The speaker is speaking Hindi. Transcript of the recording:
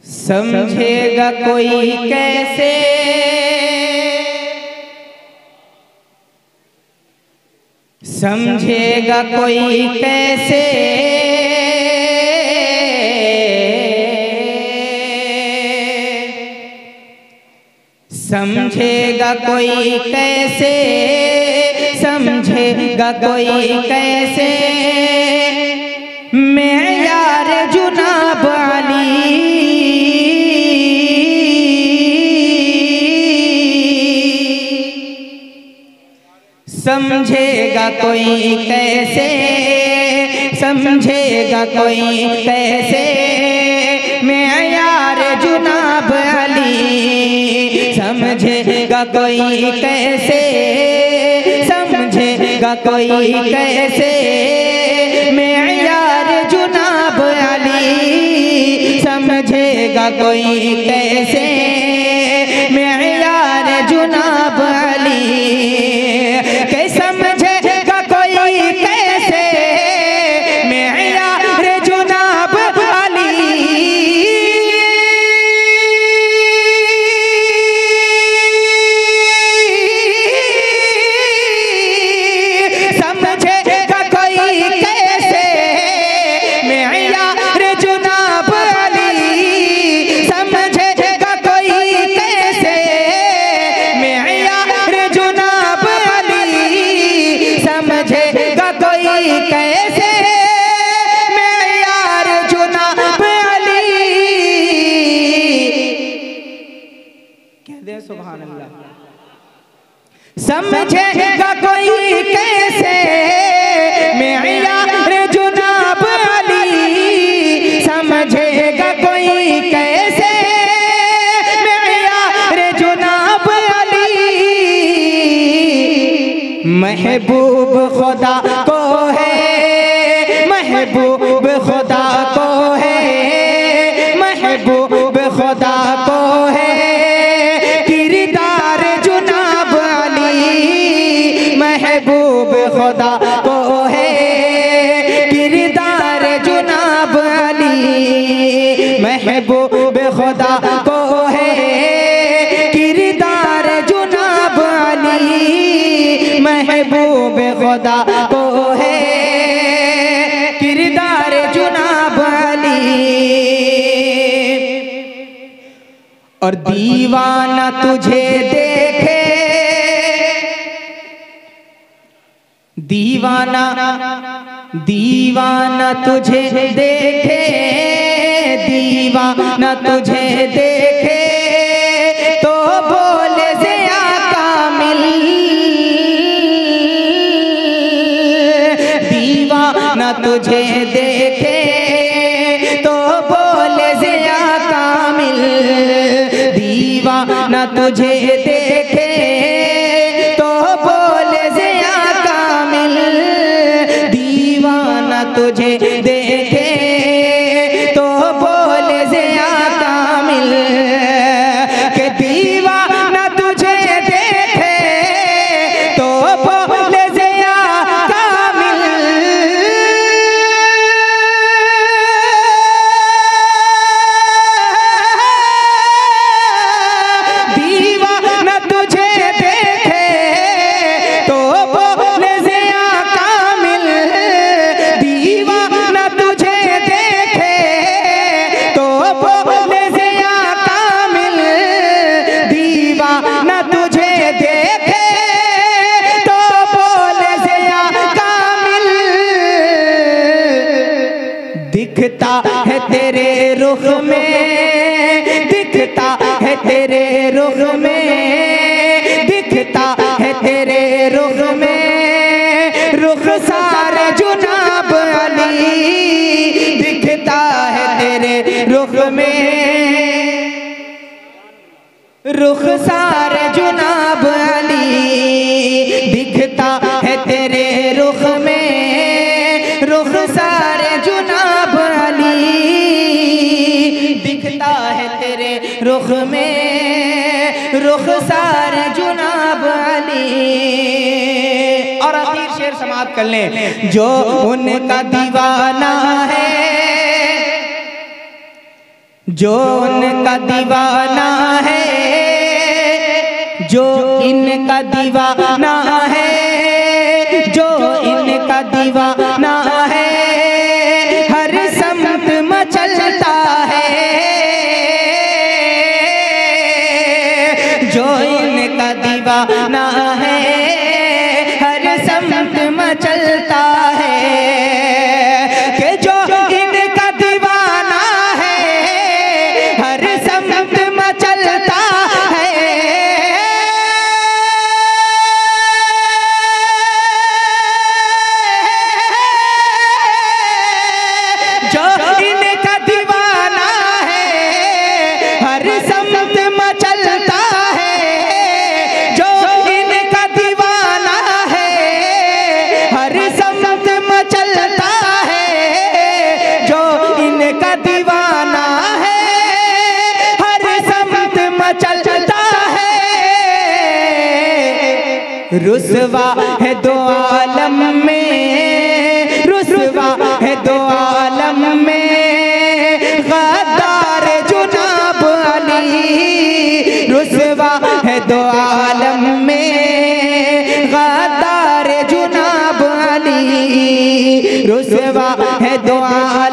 समझेगा कोई कैसे, समझेगा कोई कैसे, समझेगा कोई कैसे, समझेगा कोई कैसे, मैं यार जुनाब अली, समझेगा कोई कैसे, समझेगा कोई कैसे, मैं यार जुनाब अली, समझेगा कोई कैसे, समझेगा कोई कैसे, मैं यार जुनाब अली, समझेगा कोई कैसे, मैं यार जुनाब अली, के समझेगा कोई कैसे, मैं यार जुनाब अली, समझेगा कोई कैसे, मैं यार जुनाब अली, समझेगा कोई कैसे, मैं यार जुनाब अली, समझेगा कोई कैसे, मैं यार जुनाब अली, कह दे सुभान अल्लाह। समझेगा कोई कैसे, मैं यार जुनाब अली, समझेगा कोई कैसे, मैं यार जुनाब अली, महबूब खुदा को है, महबूब खुदा को है, महबूब खुदा को है, किरदार जुनाब अली, महबूब खुदा को है, किरदार जुनाब अली, महबूब खुदा को है, किरदार जुनाब अली, महबूब खुदा को है, किरदार जुनाब अली, और दीवाना तुझे देखे, दीवाना दीवाना तुझे देखे, दीवाना तुझे देखे, तो बोले ज़िया कामिल, दीवाना तुझे देखे, तो बोले ज़िया कामिल, दीवाना तुझे देखे, तो बोले ज़िया कामिल, दीवाना तुझे देखे, तो बोले ज़िया कामिल, के दीवाना तुझे देखे, तो बोले ज़िया कामिल, दीवाना तुझे देखे, तो बोले ज़िया कामिल, दीवाना तुझे देखे, तो बोले ज़िया कामिल, दीवाना तुझे देखे, तो बोले ज़िया कामिल, दिखता है तेरे रुख में, दिखता है तेरे रुख में, दिखता है तेरे रुख में, रुख सारे जुनाब अली, दिखता है तेरे रुख में, रुख सारे जुनाब अली, दिखता है तेरे रुख में, रुख सारे जुनाब अली, दिखता है तेरे रुख में, रुख सारे जुनाब अली। और आखिर शेर समाप्त कर लें, जो उनका दीवाना है, जो उनका दीवाना है, जो इनका दीवाना है, जो इनका दीवाना है, हर समत मचलता है। जो इनका दीवाना है, हर समत मचलता है। कि जो इनका दीवाना है, हर समत मचलता है। जो इनका दीवाना है, हर समत मचलता है। जो इनका दीवाना है, हर समत मचलता है। जो इनका दीवाना है, हर समत मचलता है। रुसवा है दो आलम में, रुसवा है दो आलम में, गद्दार जुनाब अली। रुसवा है दो आलम में, गद्दार जुनाब अली। रुसवा है दो